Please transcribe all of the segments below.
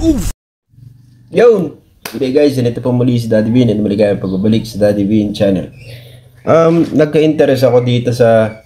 Yun! Okay guys, ganito po muli si Daddy Bean and maligayang pagbabalik sa Daddy Bean channel. Nagka-interest ako dito sa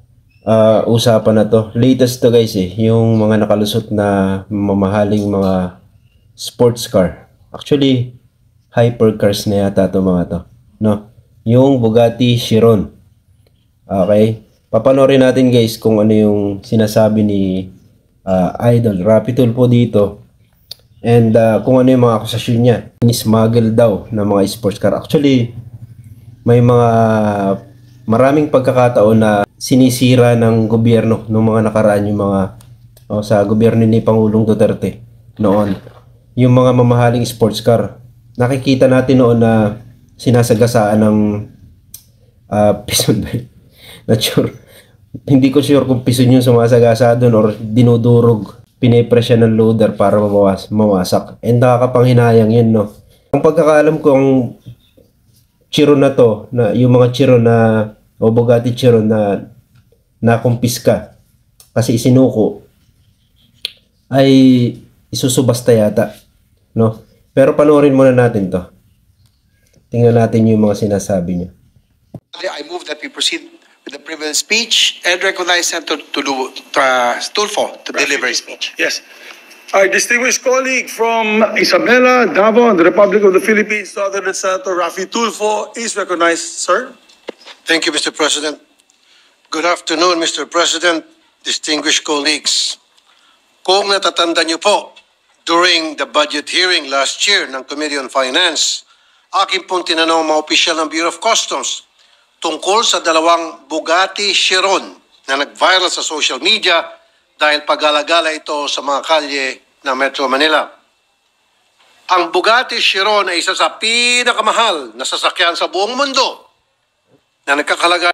usapan na to. Latest to guys yung mga nakalusot na mamahaling mga sports car. Actually, hypercars na yata to mga to. No? Yung Bugatti Chiron. Okay? Papanorin natin guys kung ano yung sinasabi ni Idol Rapitul po dito. And kung ano yung mga akusasyon niya. Smuggle daw ng mga sports car. Actually, may maraming pagkakataon na sinisira ng gobyerno ng mga nakaraan yung mga sa gobyerno ni Pangulong Duterte noon. Yung mga mamahaling sports car. Nakikita natin noon na sinasagasaan ng pison ba? Not sure. Hindi ko sure kung pison yung sumasagasa doon or dinudurog. Pinipresya ng loader para mawasak. And nakakapanghinayang yun, no? Ang pagkakaalam ko, ang Chiron na to, na yung mga Chiron na, o Bugatti Chiron na nakumpiska kasi isinuko, ay isusubasta yata, no? Pero panoorin muna natin to. Tingnan natin yung mga sinasabi niya. I move that we proceed with the privilege speech and recognize Senator Tulfo to deliver his speech. Yes. Our distinguished colleague from Isabela, Davao, and the Republic of the Philippines, Southern Senator Rafi Tulfo, is recognized, sir. Thank you, Mr. President. Good afternoon, Mr. President, distinguished colleagues. Kung natatanda niyo po, during the budget hearing last year ng Committee on Finance, akin pong tinanong mga opisyal ng Bureau of Customs tungkol sa dalawang Bugatti Chiron na nag-viral sa social media dahil pag-alagala ito sa mga kalye ng Metro Manila. Ang Bugatti Chiron ay isa sa pinakamahal na sasakyan sa buong mundo na nagkakalaga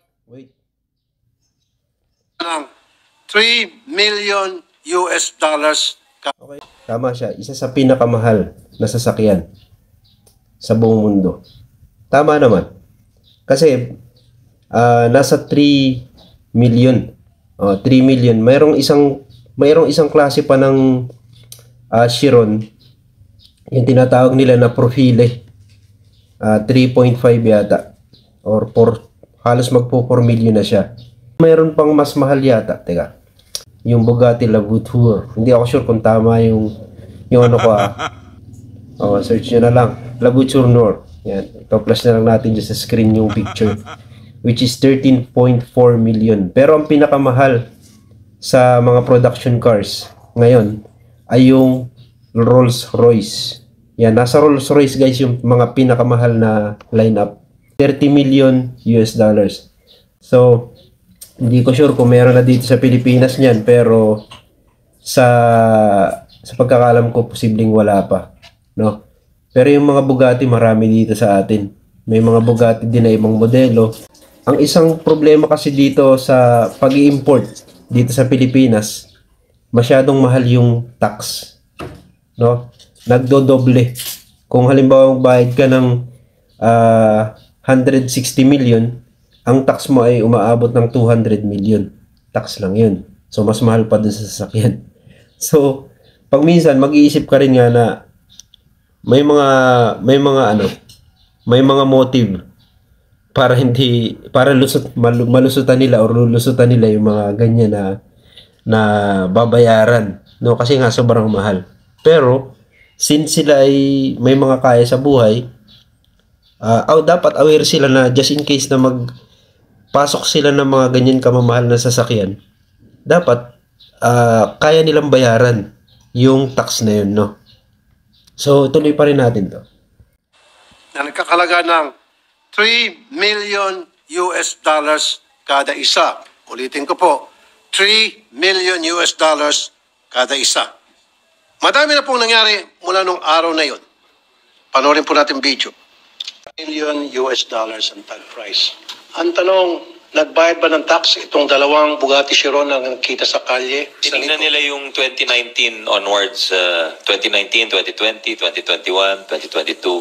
ng $3 million. Okay, tama siya. Isa sa pinakamahal na sasakyan sa buong mundo. Tama naman. Kasi nasa 3 million. 3 million. Mayroong isang klase pa ng Chiron. Yung tinatawag nila na Profile. 3.5 yata. Or halos magpo 4 million na siya. Mayroon pang mas mahal yata. Teka. Yung Bugatti La Voiture. Hindi ako sure kung tama yung ano ko search nyo na lang. La Voiture Noir. Yan. Ito-flash na lang natin dyan sa screen yung picture. Which is 13.4 million. Pero ang pinakamahal sa mga production cars ngayon ay yung Rolls-Royce. Yan, nasa Rolls-Royce guys yung mga pinakamahal na lineup. $30 million. So, hindi ko sure kung meron na dito sa Pilipinas niyan, pero sa pagkakalam ko posibleng wala pa, no? Pero yung mga Bugatti marami dito sa atin. May mga Bugatti din na ibang modelo. Ang isang problema kasi dito sa pag-i-import dito sa Pilipinas, masyadong mahal yung tax, no? Nagdodoble. Kung halimbawa magbayad ka ng 160 million, ang tax mo ay umaabot ng 200 million. Tax lang yun. So mas mahal pa dun sa sasakyan. So pag minsan mag-iisip ka rin nga na may mga motive para malusutan nila or lulusutan nila yung mga ganyan na babayaran, no? Kasi nga sobrang mahal. Pero since sila ay may mga kaya sa buhay, dapat aware sila na just in case na magpasok sila ng mga ganyan kamamahal na sasakyan, dapat kaya nilang bayaran yung tax na yun, no? So tuloy pa rin natin to. Na nagkakalaga ng $3 million kada isa. Ulitin ko po, $3 million kada isa. Madami na pong nangyari mula nung araw na yun. Panoorin po natin video. $1 million ang tag price. Ang tanong, nagbayad ba ng tax itong dalawang Bugatti Chiron na nakita sa kalye? Tinignan nila yung 2019 onwards, 2019, 2020, 2021, 2022.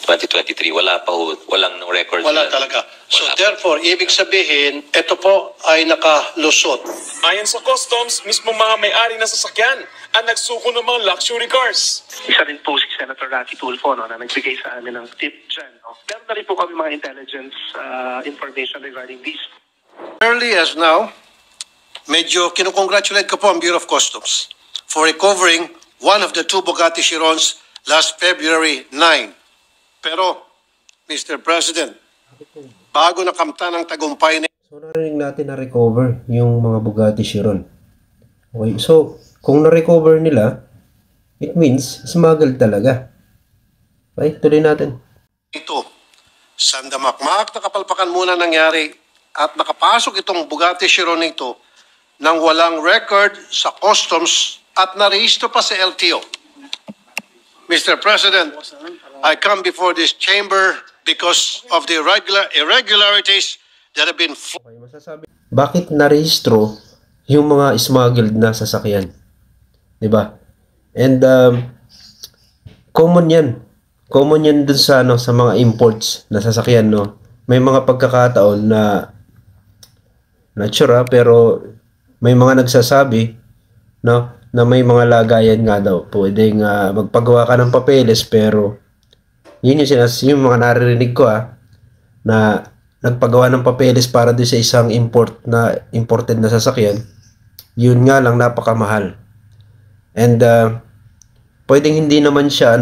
2023. Wala pa ho, walang record. Wala sila. talaga. So Wala. therefore, ibig sabihin, ito po ay nakalusot. Ayon sa customs, mismo mga may-ari ng sasakyan ang nagsuko ng mga luxury cars. Isa rin po si Senator Raffy Tulfo na nagbigay sa amin ng tip dyan. No? Meron na rin po kami mga intelligence information regarding these. Early as now, medyo kinukongratulate ko po ang Bureau of Customs for recovering one of the two Bugatti Chirons last February 9. Pero, Mr. President, bago nakamtan ang tagumpay na So narinig natin na recover yung mga Bugatti Chiron. Okay, so kung na-recover nila, it means smuggled talaga. Okay, tuloy natin. ito, sandamakmak na kapalpakan muna nangyari at nakapasok itong Bugatti Chiron nito nang walang record sa customs at narehistro pa sa LTO. Mr. President, I come before this chamber because of the irregularities that have been Okay, masasabi. Bakit narehistro yung mga smuggled na sasakyan? 'Di ba? And common 'yan. Common 'yan dun sa sa mga imports na sasakyan, no. May mga pagkakataon na sure, pero may mga nagsasabi, no, na may mga lagayan nga daw. Pwedeng magpagawa ka ng papeles pero yun yung mga naririnig ko na nagpagawa ng papeles para doon sa isang imported na sasakyan. Yun nga lang napakamahal. And pwedeng hindi naman siya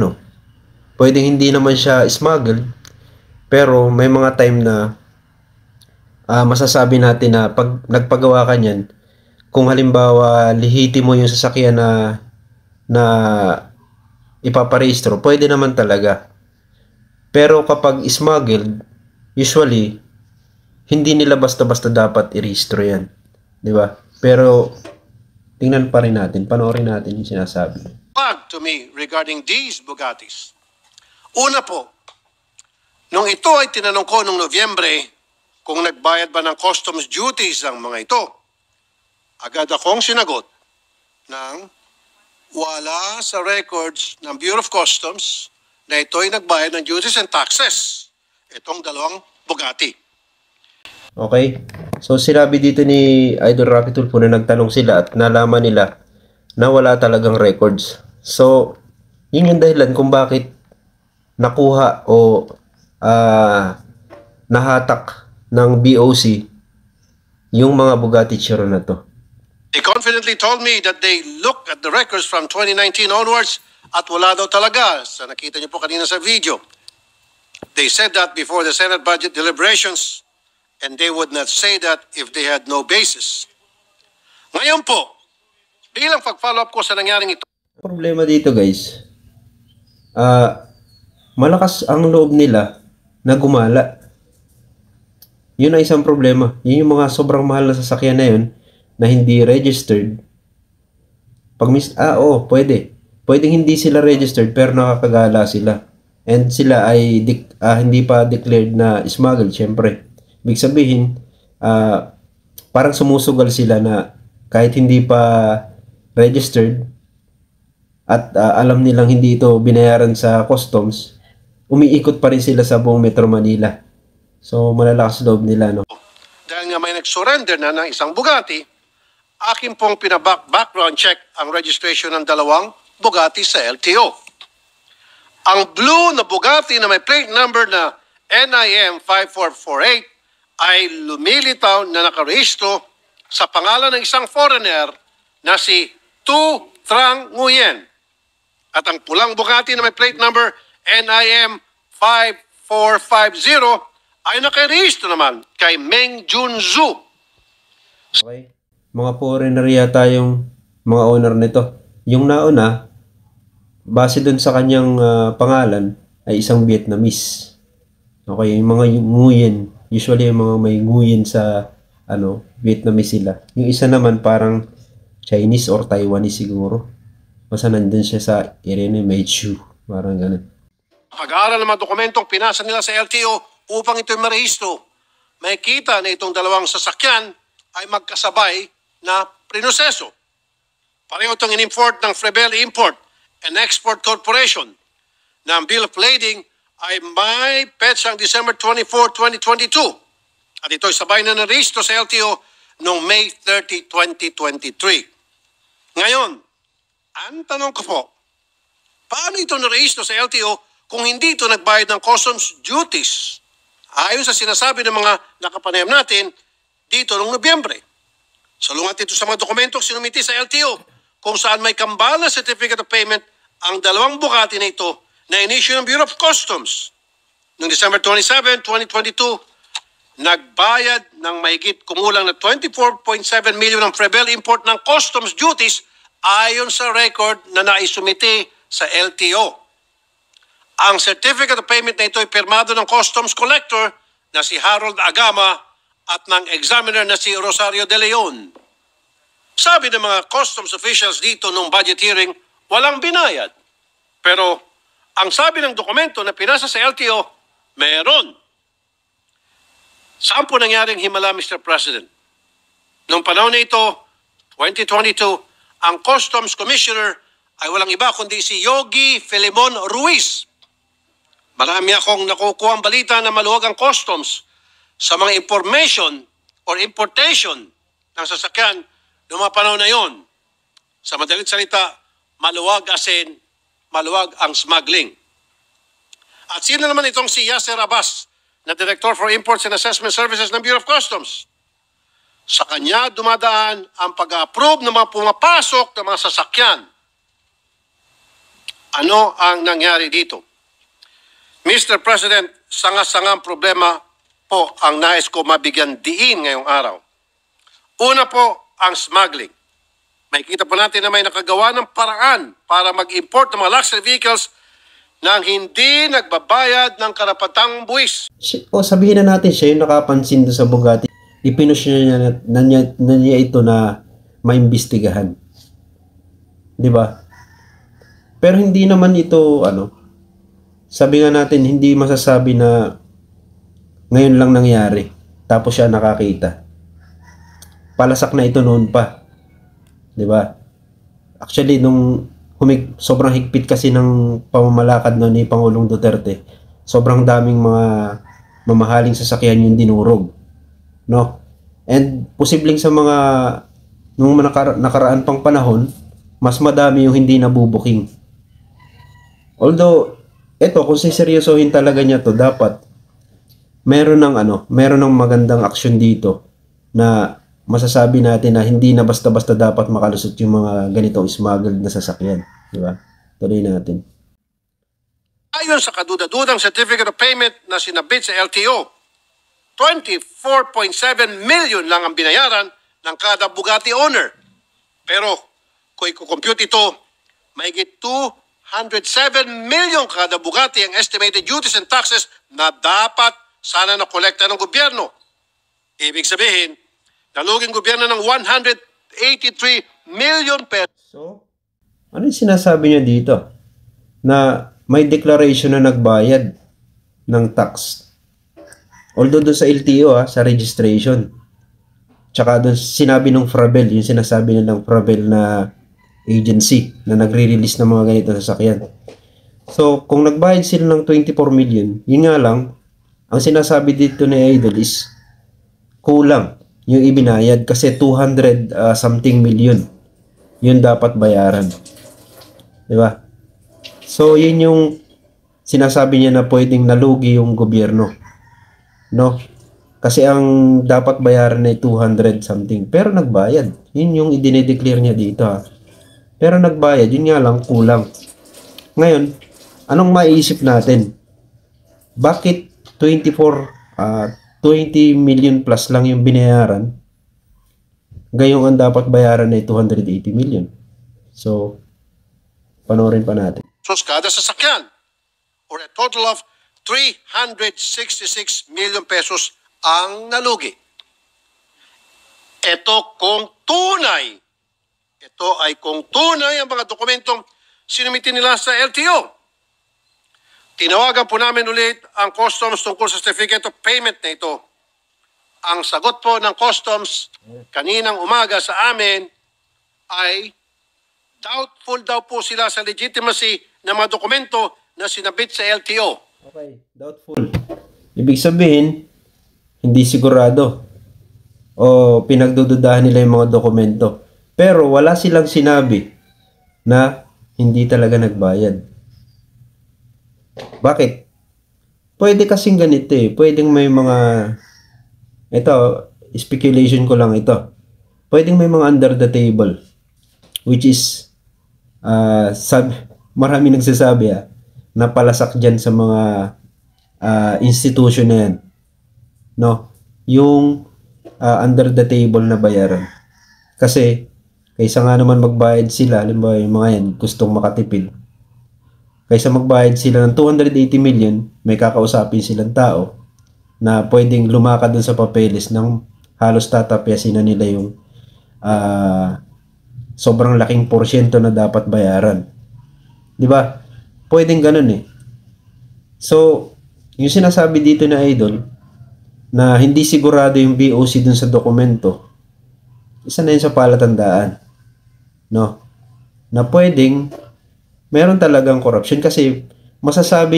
smuggled, pero may mga time na masasabi natin na pag nagpagawa ka niyan, kung halimbawa lihiti mo yung sasakyan na ipaparehistro, pwede naman talaga. Pero kapag smuggled, usually hindi nila basta-basta dapat i-rehistro yan. 'Di ba? Pero tingnan pa rin natin, panoorin natin yung sinasabi. to me regarding these Bugattis. Una po, nung ito ay tinanong ko nung Nobyembre kung nagbayad ba ng customs duties ang mga ito, agad akong sinagot ng wala sa records ng Bureau of Customs na ito ay nagbayad ng duties and taxes. Itong dalawang Bugatti. Okay? So sinabi dito ni Idol Raffy Tulfo na nagtanong sila at nalaman nila na wala talagang records. So, yun yung dahilan kung bakit nakuha o nahatak ng BOC yung mga Bugatti Chiron na to. They confidently told me that they looked at the records from 2019 onwards at wala daw talaga. Sa nakita niyo po kanina sa video. They said that before the Senate budget deliberations and they would not say that if they had no basis. Ngayon po, bilang pag-follow up ko sa nangyaring ito, Problema dito guys, malakas ang loob nila na gumala. Yun ang isang problema. Yun yung mga sobrang mahal na sasakyan na yun na hindi registered. Pwede. Pwedeng hindi sila registered pero nakakagala sila. And sila ay hindi pa declared na smuggled, syempre. Ibig sabihin, parang sumusugal sila na kahit hindi pa registered at alam nilang hindi ito binayaran sa customs, umiikot pa rin sila sa buong Metro Manila. So, malalakas loob nila, no? dahil nga may nag-surrender na ng isang Bugatti, akin pong background check ang registration ng dalawang Bugatti sa LTO. Ang blue na Bugatti na may plate number na NIM 5448 ay lumilitaw na nakarehistro sa pangalan ng isang foreigner na si Tu Trang Nguyen. At ang pulang Bugatti na may plate number NIM 5450 ay nakarehistro naman kay Meng Junzu. Okay? Mga foreigner yata yung mga owner nito. Yung nauna, base dun sa kanyang pangalan, ay isang Vietnamese. Okay, yung mga Nguyen, usually yung mga may Nguyen sa Vietnamese sila. Yung isa naman parang Chinese or Taiwanese siguro. Basta nandun siya sa Irene Meichu. Parang ganun. Pag-aaral ng mga dokumentong pinasa nila sa LTO upang ito'y marehistro, may kita na itong dalawang sasakyan ay magkasabay na prinoseso. Pareho itong in-import ng Frebel Import and Export Corporation na ang bill of lading ay may petsang December 24, 2022. At ito'y sabay na narehistro sa LTO noong May 30, 2023. Ngayon, ang tanong ko po, paano ito narehistro sa LTO kung hindi ito nagbayad ng customs duties? Ayon sa sinasabi ng mga nakapanayam natin dito noong Nobyembre. Salungat ito sa mga dokumentong sinumiti sa LTO kung saan may kambal na certificate of payment ang dalawang Bugatti na ito na inisyu ng Bureau of Customs. Noong December 27, 2022, nagbayad ng mahigit kumulang na 24.7 million ng Prevel import ng customs duties ayon sa record na naisumiti sa LTO. Ang certificate of payment na ito ay pirmado ng customs collector na si Harold Agama at ng examiner na si Rosario De Leon. Sabi ng mga customs officials dito nung budget hearing, walang binayad. Pero ang sabi ng dokumento na pinasa sa LTO, meron. Saan po nangyaring himala, Mr. President? Noong panahon na ito, 2022, ang Customs Commissioner ay walang iba kundi si Yogi Filemon Ruiz. Marami akong nakukuha ang balita na maluwag ang customs sa mga information or importation ng sasakyan noong mga panahon na yon. Sa madaling salita, maluwag as in, maluwag ang smuggling. At sino naman itong si Yasser Abbas, na Director for Imports and Assessment Services ng Bureau of Customs? Sa kanya dumadaan ang pag-approve ng mga pumapasok ng mga sasakyan. Ano ang nangyari dito? Mr. President, sanga-sangang problema po ang nais ko mabigyan diin ngayong araw. Una po, ang smuggling. Makikita po natin na may nakagawa ng paraan para mag-import ng mga luxury vehicles nang hindi nagbabayad ng karapatang buwis. O sabihin na natin siya yung nakapansin doon sa Bugatti. Ipinush niya ito na maimbestigahan. Di ba? Pero hindi naman ito, sabi nga natin, hindi masasabi na ngayon lang nangyari. Tapos siya nakakita. Palasak na ito noon pa. Di ba? Actually, nung sobrang higpit kasi ng pamamalakad noon ni Pangulong Duterte, sobrang daming mga mamahaling sasakyan yung dinurog. No? And posibleng sa mga nung nakaraan pang panahon, mas madami yung hindi nabubuking. Although, eto, kung siseryosohin talaga niya to, dapat meron ng magandang aksyon dito na masasabi natin na hindi na basta-basta dapat makalusot yung mga ganitong smuggled na sasakyan. Di ba? Tuloy natin. Ayon sa kaduda-dudang certificate of payment na sinabit sa LTO, 24.7 million lang ang binayaran ng kada Bugatti owner. Pero kung i-compute ito, mahigit 207 million kada Bugatti ang estimated duties and taxes na dapat sana nakolekta ng gobyerno. Ibig sabihin, naluging gobyerno ng 183 million pesos. So, ano yung sinasabi niya dito? Na may declaration na nagbayad ng tax. Although doon sa LTO, sa registration. Tsaka doon sinabi ng Fravel, yung sinasabi nilang Fravel na agency na nagre-release ng mga ganito sasakyan. So, kung nagbayad sila ng 24 million, yun nga lang, ang sinasabi dito ni Idol is kulang yung ibinayad kasi 200 something million yun dapat bayaran. Diba? So, yun yung sinasabi niya na pwedeng nalugi yung gobyerno. No? Kasi ang dapat bayaran ay 200 something. Pero nagbayad. Yun yung idinedeclare niya dito. Pero nagbayad. Yun nga lang, kulang. Ngayon, anong maiisip natin? Bakit 20 million plus lang yung binayaran? Gayong ang dapat bayaran ay 280 million. So, panoorin pa natin. Kada sasakyan, or a total of 366 million pesos ang nalugi. Ito ay kung tunay ang mga dokumentong sinumiti nila sa LTO. Tinawagan po namin ulit ang customs tungkol sa certificate of payment na ito. Ang sagot po ng customs kaninang umaga sa amin ay doubtful daw po sila sa legitimacy ng mga dokumento na sinabit sa LTO. Okay, doubtful. Ibig sabihin, hindi sigurado. O pinagdududahan nila yung mga dokumento. Pero wala silang sinabi na hindi talaga nagbayad. Bakit? Pwede kasing ganito eh. Pwedeng may mga... Ito, speculation ko lang ito. Pwedeng may mga under the table. Which is... marami nagsasabi na palasak dyan sa mga institution na yan. No? Yung under the table na bayaran. Kasi, kaysa nga naman magbayad sila, halimbawa yung mga yan gustong makatipid. Kaysa magbayad sila ng 280 million, may kakausapin silang tao na pwedeng lumakad dun sa papeles ng halos tatapyasin na nila yung sobrang laking porsyento na dapat bayaran. Di ba? Pwedeng ganun eh. So, yung sinasabi dito na idol, na hindi sigurado yung BOC dun sa dokumento, isa na yun sa palatandaan. No? Na pwedeng meron talagang corruption kasi masasabi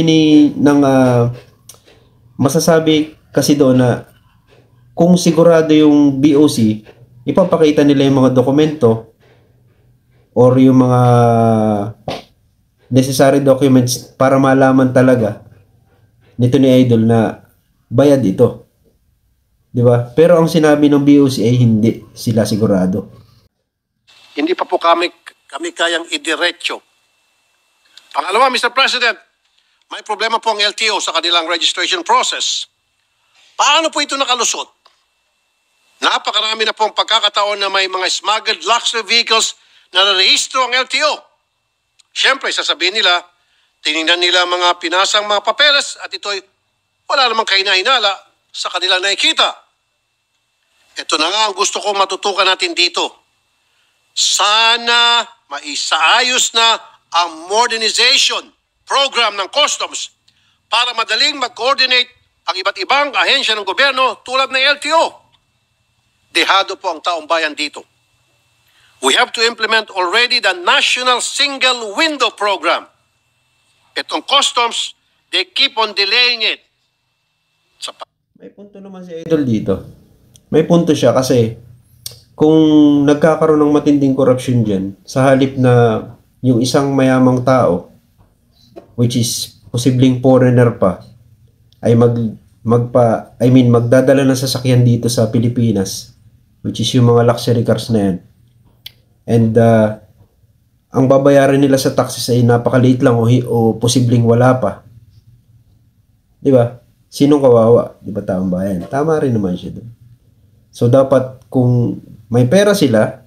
kasi doon na kung sigurado yung BOC, ipapakita nila yung mga dokumento or yung mga necessary documents para malaman talaga nito ni Idol na bayad ito. 'Di ba? Pero ang sinabi ng BOC ay hindi sila sigurado. Hindi pa po kami kayang idiretso. Pangalawa, Mr. President, may problema po ang LTO sa kanilang registration process. Paano po ito nakalusot? Napakarami na pong pagkakataon na may mga smuggled luxury vehicles na narehistro ang LTO. Siyempre, sasabihin nila, tinignan nila mga pinasang mga papeles at ito'y wala namang kainahinala sa kanilang nakikita. Ito na nga ang gusto kong matutukan natin dito. Sana maisaayos na ang modernization program ng customs para madaling mag-coordinate ang iba't ibang ahensya ng gobyerno tulad ng LTO. Dehado po ang taong bayan dito. We have to implement already the National Single Window Program. Itong customs, they keep on delaying it. May punto naman si Idol dito. May punto siya kasi kung nagkakaroon ng matinding corruption dyan, sa halip na yung isang mayamang tao, which is posibleng foreigner pa, ay magdadala ng sasakyan dito sa Pilipinas, which is yung mga luxury cars na yan. And ang babayaran nila sa taxes ay napakaliit lang o posibleng wala pa. 'Di ba? Sinong kawawa? 'Di ba taong bayan? Tama rin naman siya doon. So dapat kung may pera sila,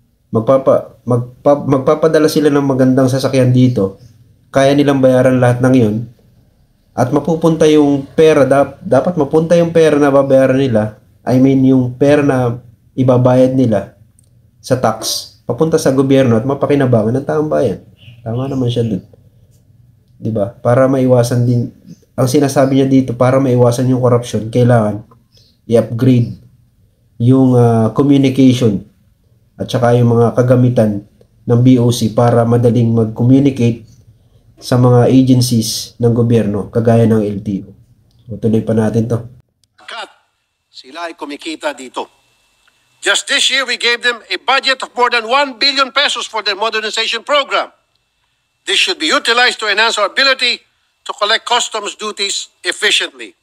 magpapadala sila ng magandang sasakyan dito, kaya nilang bayaran lahat ng yun, at mapupunta yung pera, dapat mapunta yung pera na babayaran nila, yung pera na ibabayad nila sa tax, papunta sa gobyerno at mapakinabangan ng taong bayan. Tama naman siya dun. Diba? Para maiwasan din, ang sinasabi niya dito, para maiwasan yung corruption, kailangan i-upgrade yung communication at saka yung mga kagamitan ng BOC para madaling mag-communicate sa mga agencies ng gobyerno kagaya ng LTO. So, tuloy pa natin to. Sila ay kumikita dito. Just this year, we gave them a budget of more than 1 billion pesos for their modernization program. This should be utilized to enhance our ability to collect customs duties efficiently.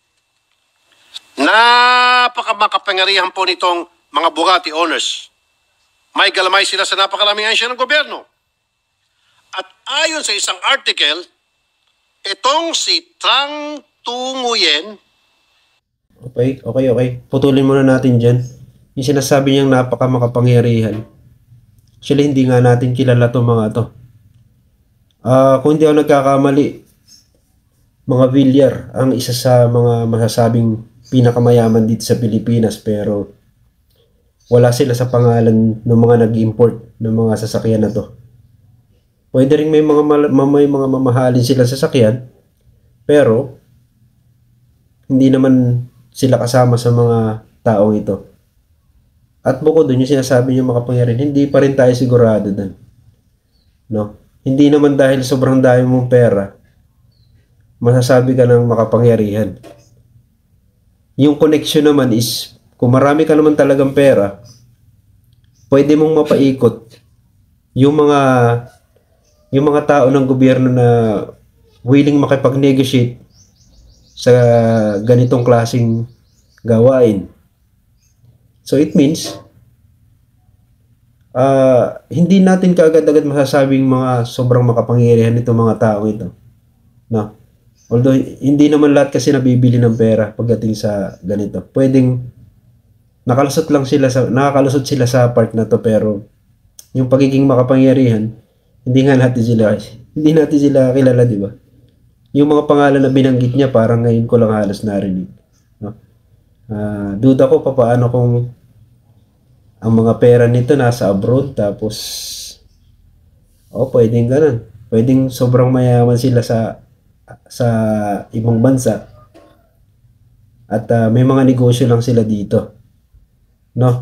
Napakamakapangyarihan po nitong mga Bugatti owners. May galamay sila sa napakaraming ahensya ng gobyerno. At ayon sa isang article, itong si Trang Tu-Nguyen. Okay. Putulin muna natin dyan. Yung sinasabi niyang napakamakapangyarihan. Actually, hindi nga natin kilala itong mga to. Kung hindi ako nagkakamali, mga Villar ang isa sa mga masasabing pinakamayaman dito sa Pilipinas, pero wala sila sa pangalan ng mga nag-import ng mga sasakyan na to. Pwede rin may mga mamahalin sila sasakyan, pero hindi naman sila kasama sa mga taong ito. At bukod dun, yung sinasabi niyo makapangyarihan, hindi pa rin tayo sigurado dun. No? Hindi naman dahil sobrang dami mong pera masasabi ka ng makapangyarihan. Yung connection naman is, kung marami ka naman talagang pera, pwede mong mapaikot yung mga tao ng gobyerno na willing makipag-negotiate sa ganitong klaseng gawain. So it means, hindi natin kaagad-agad masasabing mga sobrang makapangyarihan itong mga tao ito. No? Although, hindi naman lahat kasi nabibili ng pera pagdating sa ganito. Pwedeng nakakalusot sila sa part na to, pero yung pagiging makapangyarihan, hindi natin sila kilala, di ba? Yung mga pangalan na binanggit niya, parang ngayon ko lang halos narinig. No? Duda ko paano kung ang mga pera nito nasa abroad, tapos pwedeng ganun. Pwedeng sobrang mayaman sila sa ibang bansa. At may mga negosyo lang sila dito. No?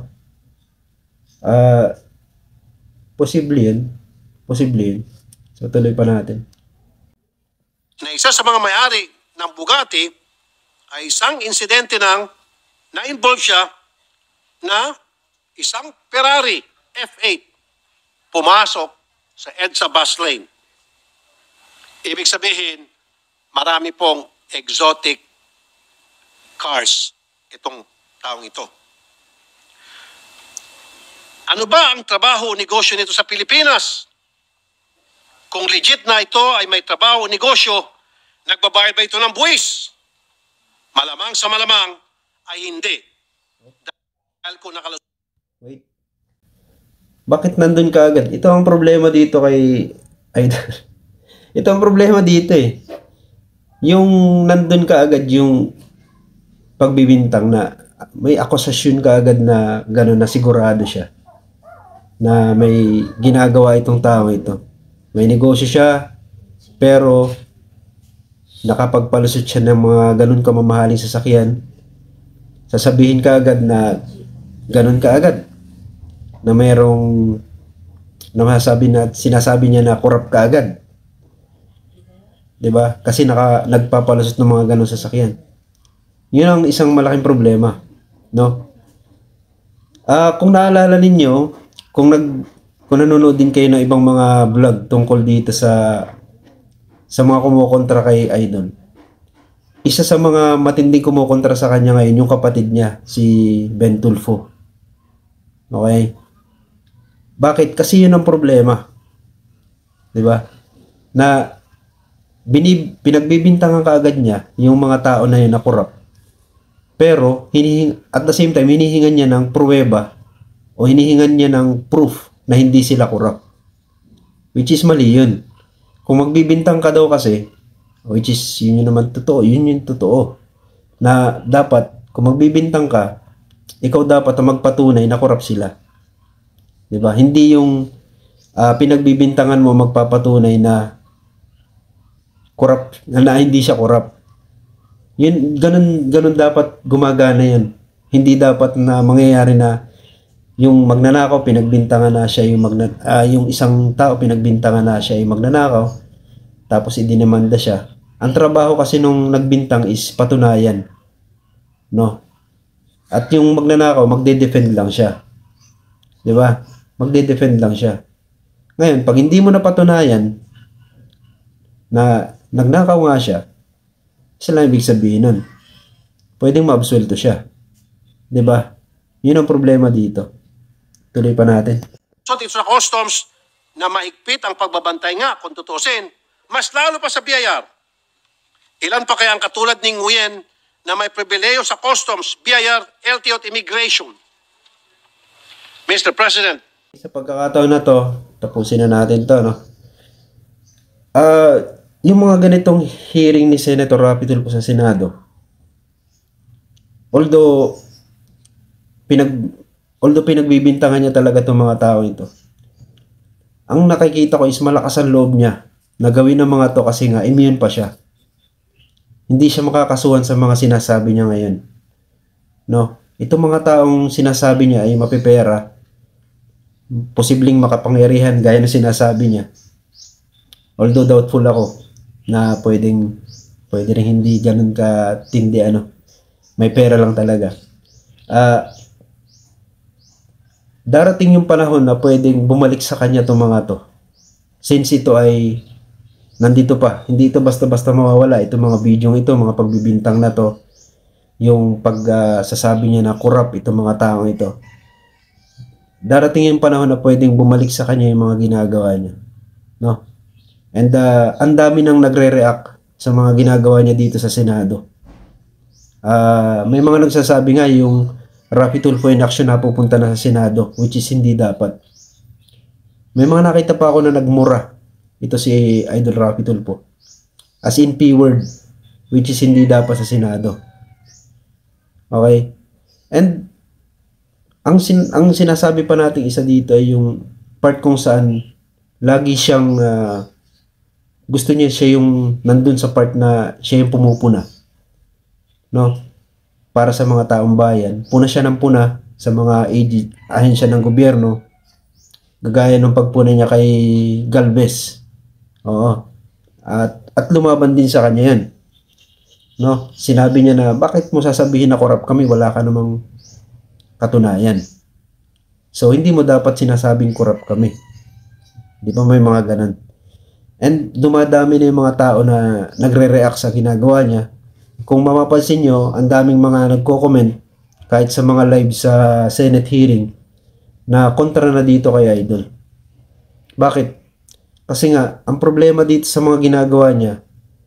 Posible yun. So tuloy pa natin. Na isa sa mga may-ari ng Bugatti ay isang insidente na-involve siya na isang Ferrari F8 pumasok sa EDSA bus lane. Ibig sabihin, marami pong exotic cars itong taong ito. Ano ba ang trabaho o negosyo nito sa Pilipinas? Kung legit na ito ay may trabaho o negosyo, nagbabayad ba ito ng buwis? Malamang sa malamang ay hindi. Dahil kung nakalusot. Wait. Bakit nandun ka agad? Ito ang problema dito kay Idol. Ito ang problema dito eh. Yung nandun ka agad yung pagbibintang na may akusasyon ka agad na gano'n na sigurado siya na may ginagawa itong tao ito. May negosyo siya, pero nakapagpalusot siya ng mga ganun kamamahaling sasakyan. Sasabihin ka agad na ganun ka agad. Na mayroong sinasabi niya na corrupt ka agad. 'Di ba? Kasi nagpapalusot ng mga ganun sasakyan. Yun ang isang malaking problema, no? Kung naalala ninyo, kung nanonood din kayo ng ibang mga vlog tungkol dito sa mga kumukontra kay Idol. Isa sa mga matinding kumukontra sa kanya ngayon yung kapatid niya, si Ben Tulfo. Okay? Bakit? Kasi yun ang problema. 'Di ba? Na pinagbibintangan kaagad niya yung mga tao na yun na corrupt. Pero at the same time hinihingan niya ng pruweba o hinihingan niya ng proof na hindi sila corrupt. Which is mali yun. Kung magbibintang ka daw kasi, which is yun naman totoo, yun yung totoo. Na dapat, kung magbibintang ka, ikaw dapat na magpatunay na corrupt sila. Diba? Hindi yung pinagbibintangan mo magpapatunay na corrupt, na hindi siya corrupt. Yun, ganun dapat gumagana yan. Hindi dapat na mangyayari na yung magnanakaw pinagbintangan na siya yung isang tao pinagbintangan na siya yung magnanakaw, tapos idinemanda siya. Ang trabaho kasi nung nagbintang is patunayan, no? At yung magnanakaw magde-defend lang siya, di ba? Magde-defend lang siya. Ngayon, pag hindi mo napatunayan na nagnakaw nga siya, isa lang ibig sabihin nun, pwedeng maabsuelto siya, di ba? Yun ang problema dito. Tuloy pa natin. So dito sa customs na mahigpit ang pagbabantay nga kung tutusin, mas lalo pa sa BIR. Ilan pa kaya ang katulad ni Nguyen na may pribileyo sa customs, BIR, LTO at immigration? Mr. President. Sa pagkakataon na to, tapusin na natin to, no? Yung mga ganitong hearing ni Senator Raffy Tulfo sa Senado, although pinagbibintangan niya talaga itong mga tao ito, ang nakikita ko is malakas ang loob niya na gawin ng mga to kasi nga immune pa siya. Hindi siya makakasuhan sa mga sinasabi niya ngayon. No? Itong mga taong sinasabi niya ay mapipera, posibleng makapangyarihan gaya ng sinasabi niya. Although doubtful ako na pwedeng Pwede rin hindi ganun katindi, ano. May pera lang talaga. Darating yung panahon na pwedeng bumalik sa kanya itong mga to. Since ito ay nandito pa. Hindi ito basta-basta mawawala. Itong mga video ito, mga pagbibintang na to. Yung sasabi niya na corrupt itong mga taong ito. Darating yung panahon na pwedeng bumalik sa kanya yung mga ginagawa niya. No? And ang dami nang nagre-react sa mga ginagawa niya dito sa Senado. May mga nagsasabi nga yung Raffy Tulfo in action na pupunta na sa Senado, which is hindi dapat. May mga nakita pa ako na nagmura. Ito si Idol Raffy Tulfo. As in P-word, which is hindi dapat sa Senado. Okay? And ang sinasabi pa natin isa dito ay yung part kung saan lagi siyang gusto niya siya yung nandun sa part na siya yung pumupuna. No? Para sa mga taong bayan. Puna siya ng puna sa mga ahensya ng gobyerno. Gagaya ng pagpuna niya kay Galvez. Oo. At lumaban din sa kanya yan. No? Sinabi niya na, bakit mo sasabihin na corrupt kami? Wala ka namang katunayan. So, hindi mo dapat sinasabing corrupt kami. Di ba may mga ganan? And dumadami na yung mga tao na nagre-react sa ginagawa niya. Kung mapapansin nyo, ang daming mga nagko-comment kahit sa mga live sa Senate hearing na kontra na dito kay Idol. Bakit? Kasi nga, ang problema dito sa mga ginagawa niya,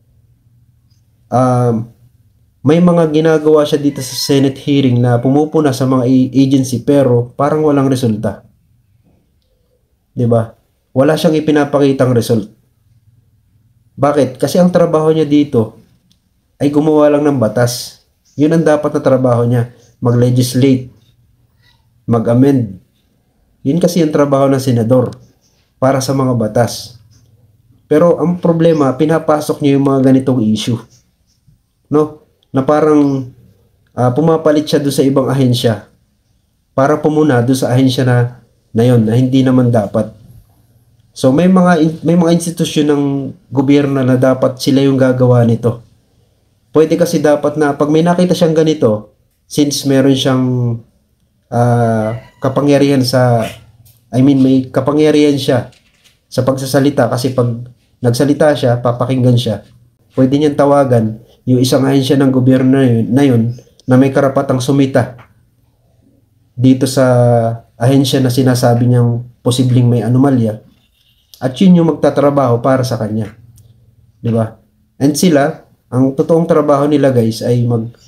may mga ginagawa siya dito sa Senate hearing na pumupuna sa mga agency pero parang walang resulta. 'Di ba? Wala siyang ipinapakitang result. Bakit? Kasi ang trabaho niya dito ay gumawa lang ng batas. 'Yun ang dapat na trabaho niya, mag-legislate, mag-amend. 'Yun kasi ang trabaho ng senador para sa mga batas. Pero ang problema, pinapasok niya yung mga ganitong issue. No? Na parang pumapalit siya doon sa ibang ahensya para pumuna doon sa ahensya na yun, na hindi naman dapat. So may mga institusyon ng gobyerno na dapat sila yung gagawa nito. Pwede kasi dapat na pag may nakita siyang ganito, since meron siyang kapangyarihan may kapangyarihan siya sa pagsasalita, kasi pag nagsalita siya, papakinggan siya. Pwede niyang tawagan yung isang ahensya ng gobyerno na yun na may karapatang sumita dito sa ahensya na sinasabi niyang posibleng may anomalya, at yun yung magtatrabaho para sa kanya. Di ba? And sila, ang totoong trabaho nila guys ay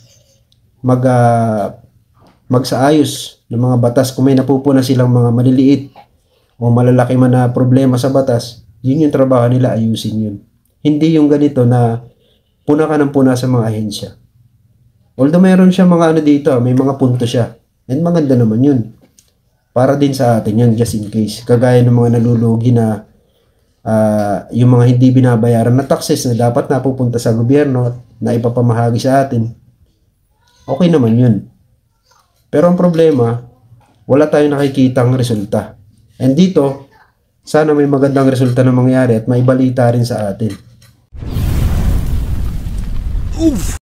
magsaayos ng mga batas. Kung may napupuna silang mga maliliit o malalaki man na problema sa batas, yun yung trabaho nila, ayusin yun. Hindi yung ganito na puna ka ng puna sa mga ahensya. Although mayroon siya mga dito, may mga punto siya. And maganda naman yun. Para din sa atin yun, just in case. Kagaya ng mga nalulugi na yung mga hindi binabayaran na taxes na dapat napupunta sa gobyerno na ipapamahagi sa atin. Okay naman yun. Pero ang problema, wala tayong nakikitang resulta. And dito, sana may magandang resulta na mangyari at maibalita rin sa atin. Oof!